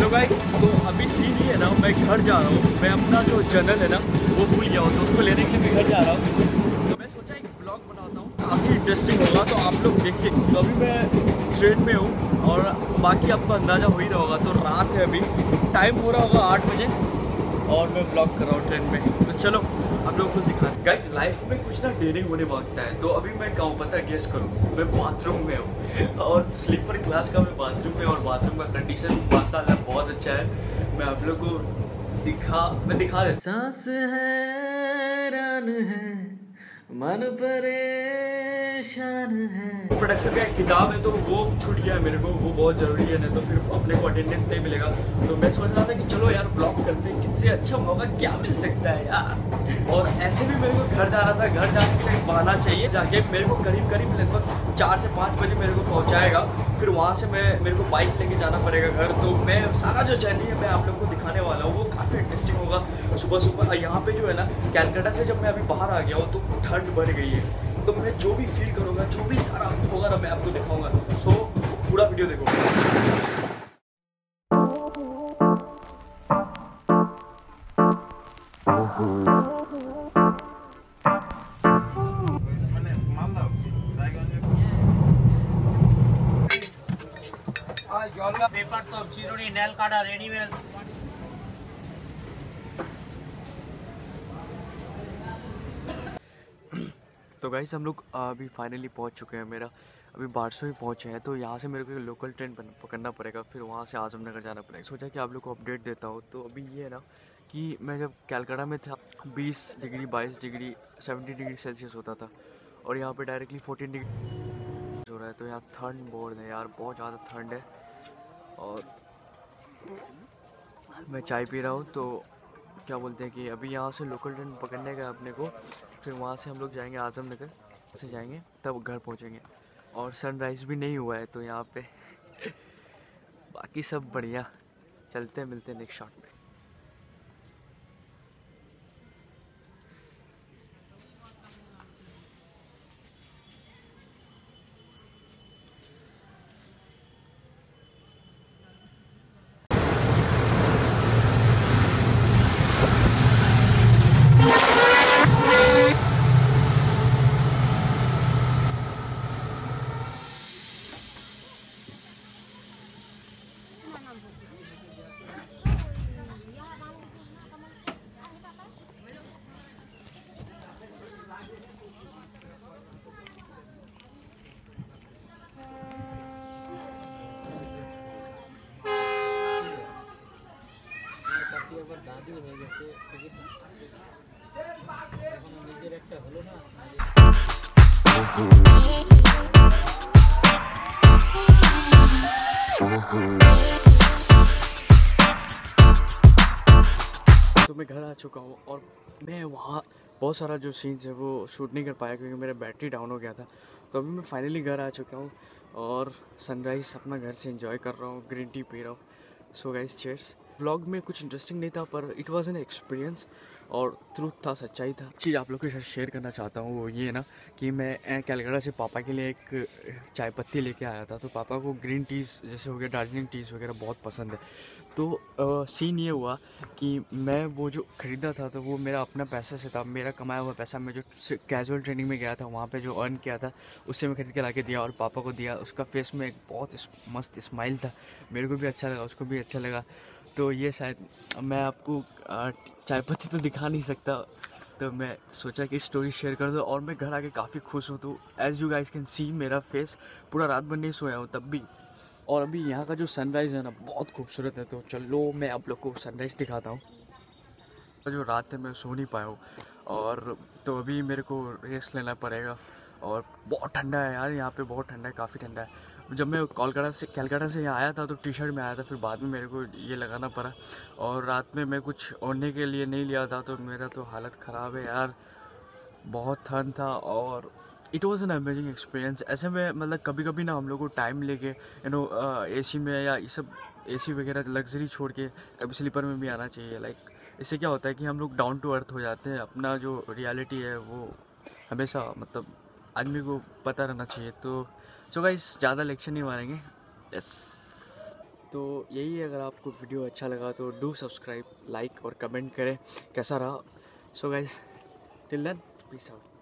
Hello guys, तो अभी scene ही है ना, मैं घर जा रहा हूँ। मैं अपना जो जर्नल है ना वो भूल गया हूँ, तो उसको लेने के लिए मैं घर जा रहा हूँ। तो मैं सोचा एक व्लॉग बनाता हूँ, काफ़ी इंटरेस्टिंग होगा, तो आप लोग देखिए। तो अभी मैं ट्रेन में हूँ और बाकी आपको अंदाज़ा हो ही रहा होगा। तो रात है, अभी टाइम हो रहा होगा 8 बजे और मैं व्लॉग कर रहा हूँ ट्रेन में। तो चलो आप लोग कुछ दिखा। गाइस, लाइफ में कुछ ना डेयरिंग होने भागता है। तो अभी मैं कहाँ पता है, गेस करो, मैं बाथरूम में हूँ और स्लीपर क्लास का मैं बाथरूम में, और बाथरूम का कंडीशन माशाल्लाह बहुत अच्छा है। मैं आप लोग को दिखा रहा। सांस हैरान है, मन परेशान है। प्रोडक्शन का एक किताब है, तो वो छूट गया है मेरे को, वो बहुत ज़रूरी है, नहीं तो फिर अपने को अटेंडेंस नहीं मिलेगा। तो मैं सोच रहा था कि चलो यार व्लॉग करते हैं, किससे अच्छा मौका क्या मिल सकता है यार। और ऐसे भी मेरे को घर जाना था, घर जाने के लिए एक बहाना चाहिए। जाके मेरे को करीब लगभग 4 से 5 बजे मेरे को पहुँचाएगा। फिर वहाँ से मेरे को बाइक लेके जाना पड़ेगा घर। तो मैं सारा जो जर्नी है मैं आप लोग को दिखाने वाला हूँ, वो काफ़ी इंटरेस्टिंग होगा। सुबह यहाँ पे जो है ना, कैलकाटा से जब मैं अभी बाहर आ गया हूँ तो ठंड बढ़ गई है। तो मैं जो भी फील करूँगा, जो भी सारा होगा ना, मैं आपको दिखाऊंगा। सो पूरा वीडियो देखो। पेपर्स ऑफ चिरोनी नेल काटा रेडीमेड। तो गाइस, हम लोग अभी फाइनली पहुंच चुके हैं। मेरा अभी बारसोई पहुंचे हैं। तो यहाँ से मेरे को लोकल ट्रेन पकड़ना पड़ेगा, फिर वहाँ से आजमनगर जाना पड़ेगा। सोचा कि आप लोग को अपडेट देता हूँ। तो अभी ये है ना कि मैं जब कैलकाटा में था 20 डिग्री 22 डिग्री 70 डिग्री सेल्सियस होता था, और यहाँ पे डायरेक्टली 14 डिग्री हो रहा है। तो यहाँ ठंड बहुत है यार, बहुत ज़्यादा ठंड है। और मैं चाय पी रहा हूँ। तो क्या बोलते हैं कि अभी यहाँ से लोकल ट्रेन पकड़ने का अपने को, फिर वहाँ से हम लोग जाएंगे आजमनगर से जाएंगे, तब घर पहुँचेंगे। और सनराइज़ भी नहीं हुआ है तो यहाँ पे बाकी सब बढ़िया। चलते मिलते नेक्स्ट शॉट में। दादी হয়ে গেছে টিকিট এখন নিজের একটা হলো না। तो मैं घर आ चुका हूँ और मैं वहाँ बहुत सारा जो सीन्स है वो शूट नहीं कर पाया क्योंकि मेरा बैटरी डाउन हो गया था। तो अभी मैं फाइनली घर आ चुका हूँ और सनराइज़ अपना घर से एंजॉय कर रहा हूँ, ग्रीन टी पी रहा हूँ। So guys, cheers. व्लॉग में कुछ इंटरेस्टिंग नहीं था पर इट वाज एन एक्सपीरियंस, और ट्रूथ था, सच्चाई था। चीज़ आप लोग के साथ शेयर करना चाहता हूँ वो ये ना कि मैं कैलकाटा से पापा के लिए एक चाय पत्ती लेके आया था। तो पापा को ग्रीन टीज़ जैसे हो गया, दार्जिलिंग टीज़ वगैरह बहुत पसंद है। तो सीन ये हुआ कि मैं वो जो ख़रीदा था तो वो मेरा अपना पैसा से था, मेरा कमाया हुआ पैसा। मैं जो कैजुअल ट्रेनिंग में गया था वहाँ पे जो अर्न किया था उससे मैं खरीद के ला के दिया और पापा को दिया। उसका फेस में एक बहुत मस्त स्माइल था, मेरे को भी अच्छा लगा, उसको भी अच्छा लगा। तो ये शायद मैं आपको चाय पत्ती तो दिखा नहीं सकता, तो मैं सोचा कि स्टोरी शेयर कर दो। और मैं घर आके काफ़ी खुश हूँ। तो as you guys can see, मेरा फेस पूरा रात भर नहीं सोया हूँ तब भी। और अभी यहाँ का जो सनराइज़ है ना बहुत खूबसूरत है। तो चलो मैं आप लोग को सनराइज़ दिखाता हूँ। जो रात है मैं सो नहीं पाया हूँ, और तो अभी मेरे को रेस्ट लेना पड़ेगा। और बहुत ठंडा है यार, यहाँ पे बहुत ठंडा है, काफ़ी ठंडा है। जब मैं कैलकाटा से यहाँ आया था तो टी शर्ट में आया था, फिर बाद में मेरे को ये लगाना पड़ा। और रात में मैं कुछ ओढ़ने के लिए नहीं लिया था, तो मेरा तो हालत ख़राब है यार, बहुत ठंड था। और it was an amazing experience. ऐसे में मतलब कभी कभी ना हम लोग को टाइम लेके एसी में या ये सब एसी वगैरह लग्जरी छोड़ के कभी स्लीपर में भी आना चाहिए। लाइक इससे क्या होता है कि हम लोग डाउन टू अर्थ हो जाते हैं, अपना जो रियलिटी है वो हमेशा मतलब आदमी को पता रहना चाहिए। तो सो गाइस, ज़्यादा लेक्चर नहीं मारेंगे, यस तो यही है, अगर आपको वीडियो अच्छा लगा तो डू सब्सक्राइब, लाइक और कमेंट करें कैसा रहा। So guys, till then, peace out.